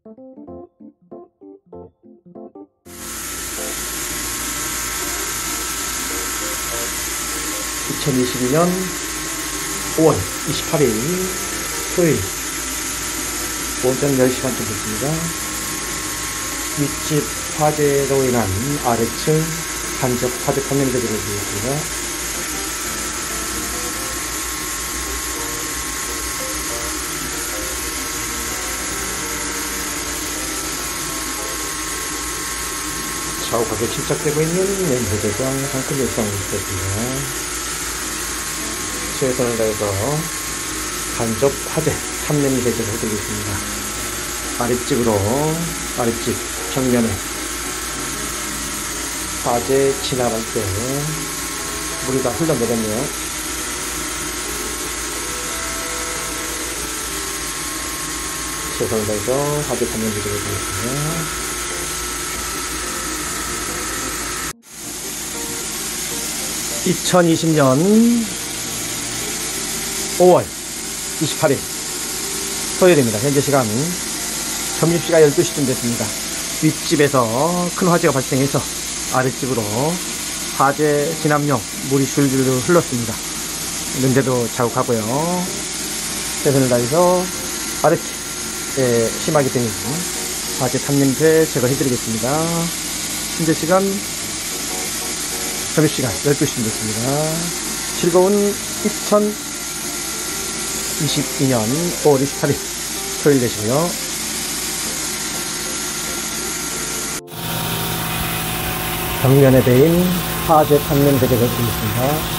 (2022년 5월 28일) 토요일 오전 10시간쯤 됐습니다. 윗집 화재로 인한 아래층 간접 화재 탐면 작업을 보였습니다. 좌우각에 침착되고 있는 연소대장 상급 열상을 있었습니다. 최선을 다해서 간접 화재 탐면 제거를 해드리고 있습니다. 아랫집 정면에 화재 지나갈 때 물이 다 흘러내렸네요. 최선을 다해서 화재 탐면 제거를 해드리겠습니다. 2020년 5월 28일 토요일입니다. 현재 시간 점심시간 12시쯤 됐습니다. 윗집에서 큰 화재가 발생해서 아랫집으로 화재 진압용 물이 줄줄 흘렀습니다. 문제도 자욱하고요. 최선을 다해서 아랫집에 심하게 된 화재 탐냄새 제거해드리겠습니다. 현재 시간 점심시간 12시쯤 됐습니다. 즐거운 2022년 5월 28일 토요일 되시고요. 벽면에 대인 화재 탐면 제거를 드리겠습니다.